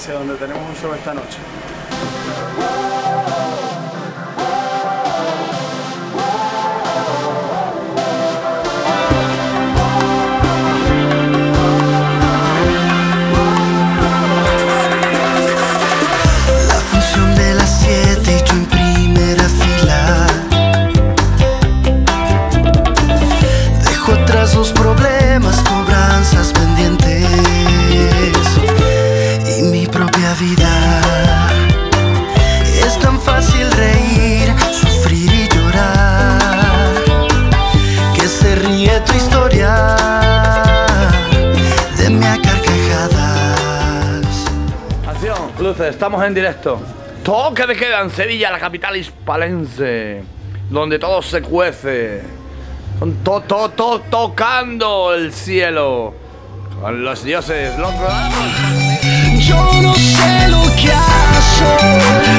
Valencia, donde tenemos un show esta noche. La función de las 7 y yo en primera fila. Dejo atrás los problemas, cobranzas pendientes y mi propia vida. Es tan fácil reír, sufrir y llorar, que se ríe tu historia de mí a carcajadas. Acción, luces, estamos en directo. Toque de queda en Sevilla, la capital hispalense, donde todo se cuece. Tocando el cielo con los dioses, los rodados. Yo no sé lo que hago.